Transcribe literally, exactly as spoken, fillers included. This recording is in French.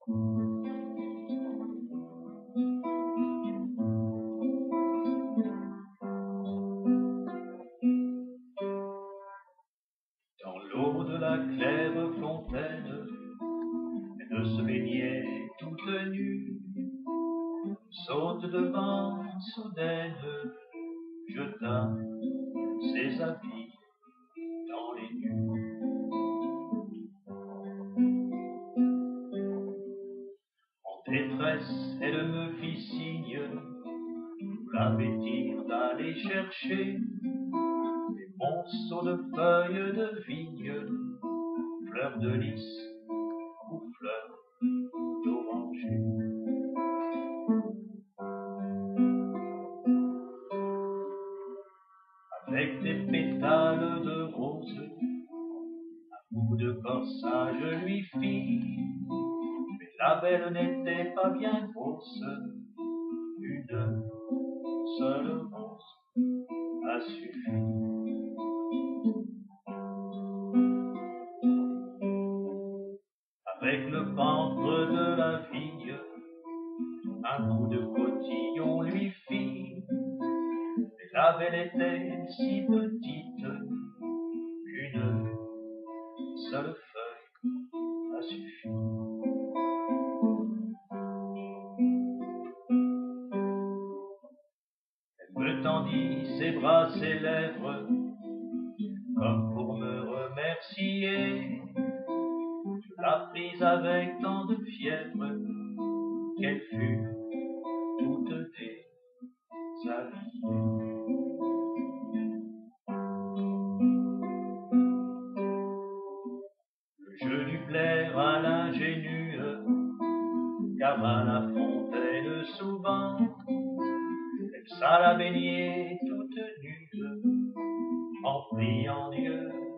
Dans l'eau de la claire fontaine, elle se baignait toute nue, saute devant soudaine, jeta ses habits dans les nues. En détresse, elle me fit signe, la bêtise d'aller chercher des monceaux de feuilles de vigne, fleurs de lys ou fleurs d'oranger. Avec des pétales de rose, un bout de corsage lui fit, mais la belle n'était pas bien grosse, une seule rose a suffi. Avec le ventre de la vigne, un coup de cotillon lui fit, mais la belle était si petite qu'une seule feuille a suffi. Elle me tendit ses bras, ses lèvres, comme pour me remercier. Je la pris avec tant de fièvre qu'elle fut toute déshabillée. Le jeu dut plaire à l'ingénue, car à la fontaine souvent, elle s'alla baigner toute nue, en priant Dieu